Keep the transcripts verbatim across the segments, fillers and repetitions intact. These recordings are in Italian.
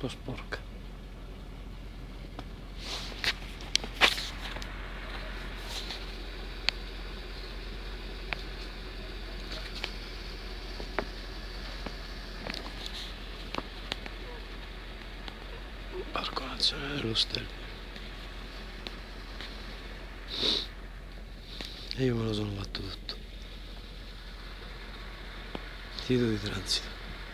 po' sporca. Parco Nazionale dello Stelvio. E io me lo sono fatto tutto. Divieto di transito.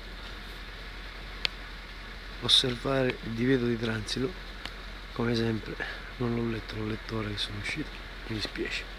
Osservare il divieto di transito, come sempre non l'ho letto, l'ho letto ora che sono uscito, mi dispiace.